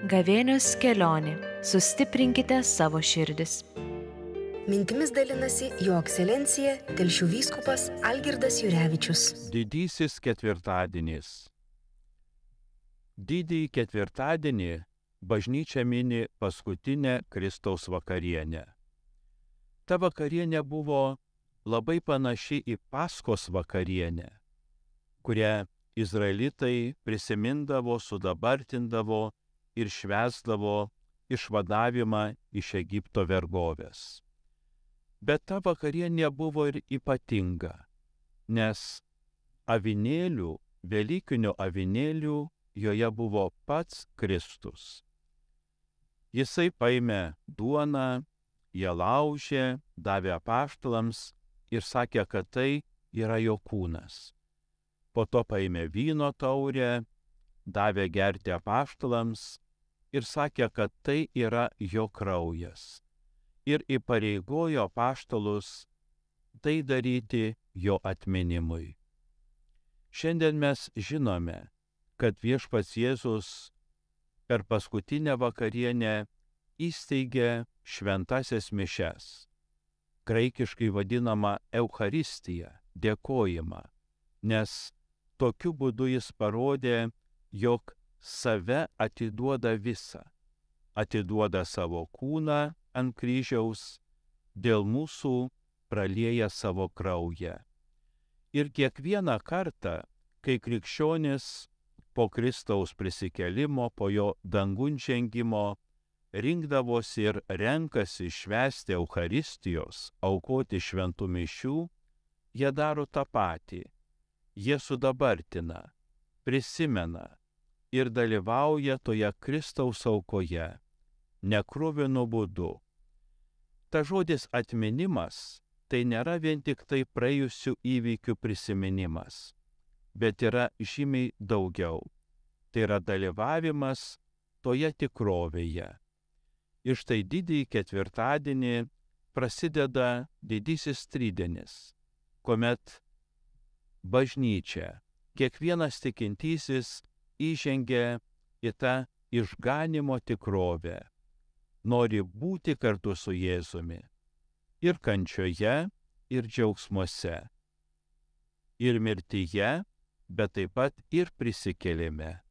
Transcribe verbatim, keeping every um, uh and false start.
Gavėnios kelionė. Sustiprinkite savo širdis. Mintimis dalinasi Jo ekscelencija Telšių vyskupas Algirdas Jurevičius. Didysis ketvirtadienis. Didįjį ketvirtadienį bažnyčia mini paskutinę Kristaus vakarienę. Ta vakarienė buvo labai panaši į Paskos vakarienę, kurią izraelitai prisimindavo, sudabartindavo ir švęsdavo išvadavimą iš Egipto vergovės. Bet ta vakarienė buvo ir ypatinga, nes avinėlių, velykinių avinėlių, joje buvo pats Kristus. Jisai paėmė duoną, ją laužė, davė apaštalams ir sakė, kad tai yra jo kūnas. Po to paėmė vyno taurę, davė gerti apaštalams ir sakė, kad tai yra jo kraujas. Ir įpareigojo apaštalus tai daryti jo atminimui. Šiandien mes žinome, kad viešpats Jėzus per paskutinę vakarienę įsteigė šventasias mišias, graikiškai vadinama Eucharistija, dėkojimą, nes tokiu būdu jis parodė, jog save atiduoda visą, atiduoda savo kūną ant kryžiaus, dėl mūsų pralieja savo kraują. Ir kiekvieną kartą, kai krikščionis po Kristaus prisikėlimo, po jo dangun žengimo, rinkdavosi ir renkasi švęsti Eucharistijos, aukoti šventų mišių, jie daro tą patį. Jie sudabartina, prisimena ir dalyvauja toje Kristaus aukoje, nekruvinu būdu. Ta žodis atminimas tai nėra vien tik tai praėjusių įvykių prisiminimas, bet yra žymiai daugiau. Tai yra dalyvavimas toje tikrovėje. Ir štai didįjį ketvirtadienį prasideda didysis tridienis, kuomet bažnyčia, kiekvienas tikintysis įžengia į tą išganymo tikrovę, nori būti kartu su Jėzumi ir kančioje, ir džiaugsmuose, ir mirtyje, bet taip pat ir prisikėlime.